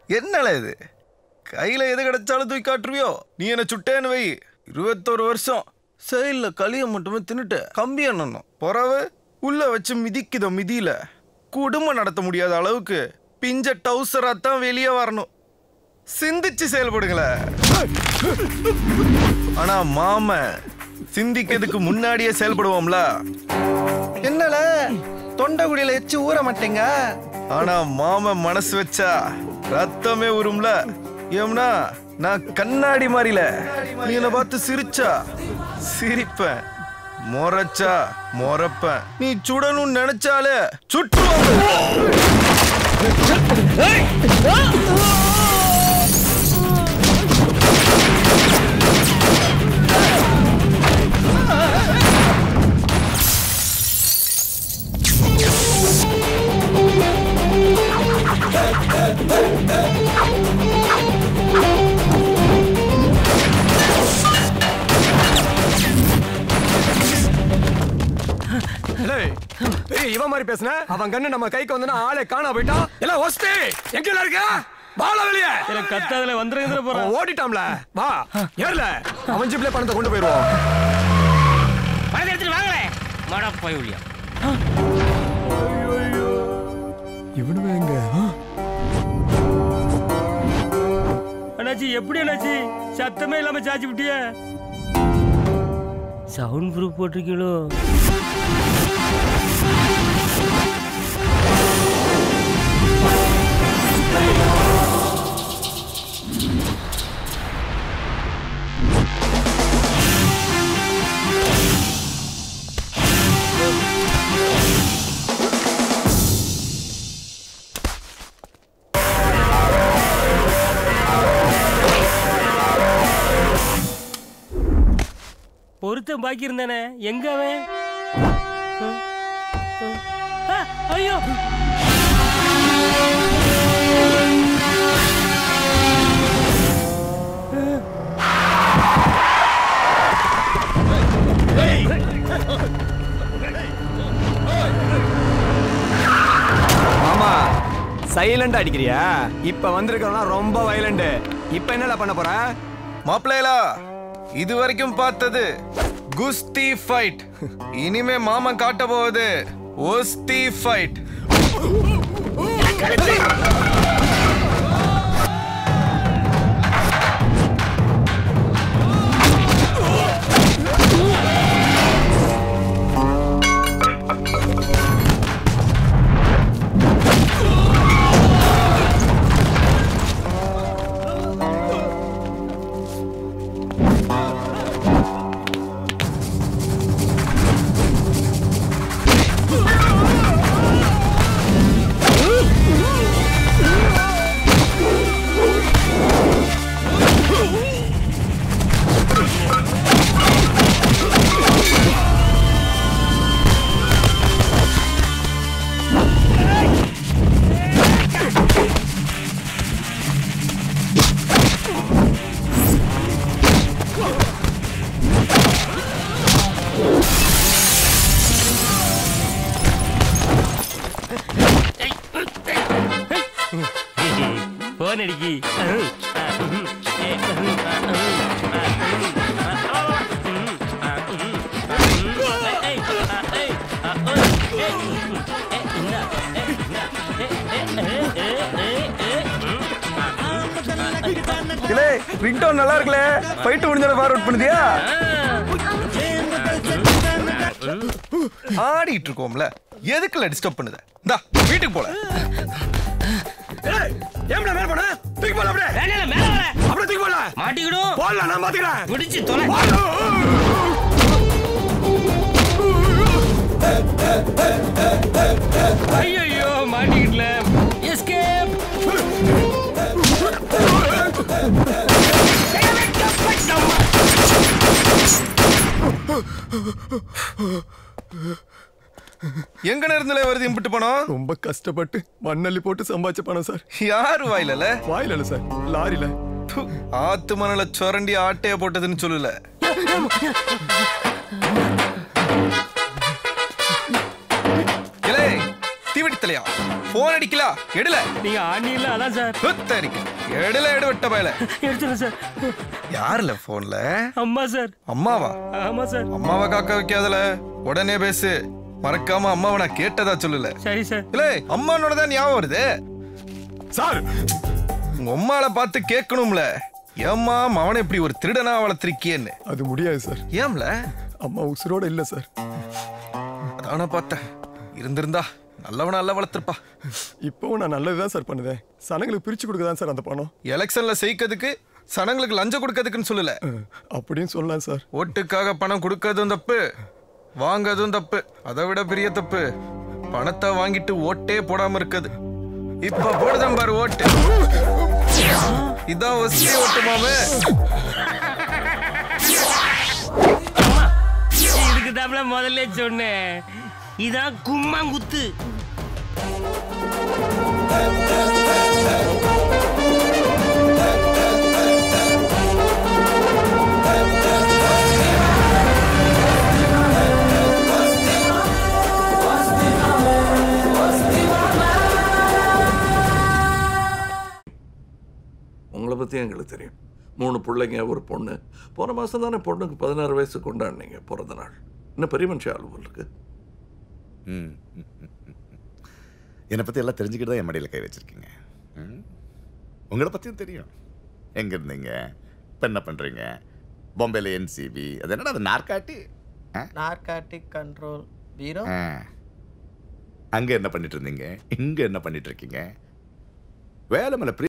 என்னல இது? கையில எது கிடைச்சாலும் தூக்கி காட்டுருவியோ? நீ என்ன சுட்டேன்னு வை, 21 வருஷம் சைட்ல களியை மட்டுமே தின்னுட்டு கம்பி எண்ணணும். பொறவு உள்ள வச்சு மிதிக்குதோ மிதியில குடும்பம் நடத்த முடியாத அளவுக்கு பிஞ்ச டவுசராத்தான் வெளியே வரணும். சிந்திச்சு செயல்படுங்களே. ஆனா மாம சிந்திக்கிறதுக்கு முன்னாடியே செயல்படுவோம்ல. என்னல தொண்டைக்குடியில எச்சு ஊற மாட்டேங்க. ஆனா மாம மனசு வச்சா ரத்தமே ஊறும்ல. ஏம்னா நான் கண்ணாடி மாதிரில. நீ என்ன பார்த்து சிரிச்சா சிரிப்பேன், மொறச்சா மொறப்பேன். நீ சுடணும்னு நினைச்சாலே சுற்றுவாங்க. இவன் மாதிரி பேசுன அவன் கண்ணு நம்ம கைக்கு வந்து ஆளே காணா போயிட்டா. எல்லாம் ஹோஸ்டி எங்க இருக்க? பால வெளிய. எனக்கு கத்தாதல வந்துறேங்கற போறான். ஓடிட்டாம்ல. வா ஏறல. அவன் ஜிப்ல பணத்தை கொண்டு போயிடுவோம். பணத்தை எடுத்து வாங்கலே. மாடா போய் உளியா. ஐயோ இவனுவே எங்க? அண்ணாச்சி எப்படி அண்ணாச்சி சத்தமே இல்லாம சாச்சி விட்டியே? Sound proof போட்டிருக்கீங்களோ? ஒருத்தன் பாக்கி இருந்தானே, எங்க அவன்? ஐயோ மாமா சைலண்டா அடிக்கிறியா? இப்ப வந்திருக்கவனா ரொம்ப வயலண்ட். இப்ப என்னடா பண்ண போற? மாப்பிள்ளைகளா, இது வரைக்கும் பார்த்தது குஸ்தி ஃபைட். இனிமே மாமன் காட்ட போகுது ஓஸ்தி ஃபைட். அடிக்கி ரிங்டோன் நல்லா இருக்குல. ஃபைட் முடிஞ்சத ஃபார்வர்ட் பண்ணுதியா? ஆடிட்டு இருக்கோம்ல, எதுக்குல டிஸ்டர்ப் பண்ணுத? இந்தா வீட்டுக்கு போல. ஏய் ஏம்டா மேல போற? தூக்கி போல அப்படியே. வேணல மேல வர. அப்படியே தூக்கி போல. மாட்டிக்கிடும். போல நான் பாத்துக்கறேன். முடிச்சு தொலை. ஐயோ மாட்டிக்கிட்டல. எஸ்கேப். எங்க நேரத்துல வருது இம்புட்டு பணம்? ரொம்ப கஷ்டப்பட்டு மண்ணள்ளி போட்டு சம்பாதிச்ச பணம் சார். யாரு வாயிலல? வாயிலல சார், லாரில. ஆத்து மணல சொரண்டி ஆட்டைய போட்டதுன்னு சொல்லல. இலே தீவடி தலையா, போன் அடிக்கல எடுல. நீங்க ஆணி இல்ல அதான் சார். குத்தரிக்கு எடுல எடு விட்ட பயல. எடுத்துறேன் சார். யாருல போன்ல? அம்மா சார். அம்மாவா? ஆமா சார். அம்மாவை காக்க வைக்காதல. உடனே பேசு. மறக்காம அம்மாவை நான் கேட்டதா சொல்லல. சரி சார். இல்ல அம்மானோட தான் ஞாபகம் வருது. சார் உங்க அம்மாவை பார்த்து கேட்கணும்ல. ஏம்மா அவனை இப்படி ஒரு திருடனா வளர்த்திருக்கியன்னு. அது முடியாது சார். ஏம்ல? அம்மா உசுரோட இல்ல சார். அதான பார்த்தேன். இருந்திருந்தா நல்லவனா அல்ல வளர்த்திருப்பா. இப்பவும் நான் நல்லதுதான் சார் பண்ணுதேன். சனங்களுக்கு பிரிச்சு கொடுக்கதான் சார் அந்த பணம். எலெக்ஷன்ல செய்க்கிறதுக்கு சனங்களுக்கு லஞ்சம் கொடுக்கறதுக்குன்னு சொல்லல. அப்படின்னு சொல்லலாம் சார். ஓட்டுக்காக பணம் கொடுக்கறதும் தப்பு, வாங்கறதும் தப்பு. அதை விட பெரிய தப்பு பணத்தை வாங்கிட்டு ஓட்டே போடாம இருக்குது. இப்ப போடுதான் பாரு ஓட்டு. இதான் ஒஸ்தி ஓட்டுமாவே. இதுக்கு தான் முதல்ல சொன்னேன். இதான் கும்மாங்குத்து. உங்களை பற்றி எங்களுக்கு தெரியும். 3 பிள்ளைங்க, ஒரு பொண்ணு. போன மாதம் தானே பொண்ணுக்கு 16 வயசு கொண்டாடினீங்க பிறந்த நாள். இன்னும் பெரிய மனுஷன் அலுவல் இருக்கு. என்னை பற்றி எல்லாம் தெரிஞ்சுக்கிட்டு தான் என் மடியில் கை வச்சுருக்கீங்க. உங்களை பற்றியும் தெரியும். எங்கே இருந்தீங்க, இப்போ என்ன பண்ணுறீங்க? பாம்பேல NCB, அது என்னடா அது நார்காட்டிக் கண்ட்ரோல் பீரோ. அங்கே என்ன பண்ணிட்டு இருந்தீங்க, இங்கே என்ன பண்ணிட்டு இருக்கீங்க? வேலை மேலே